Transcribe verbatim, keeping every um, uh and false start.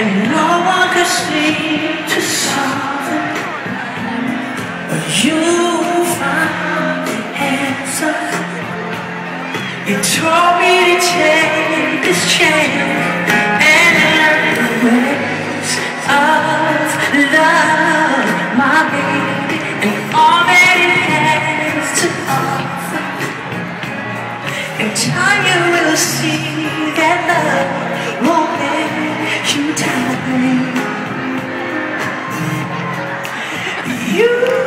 and no one could seem to solve it. But you found the answer. You told me to take this chance and learn the ways of love, my baby, and all that it has to offer. In time you will see that love won't let you down. You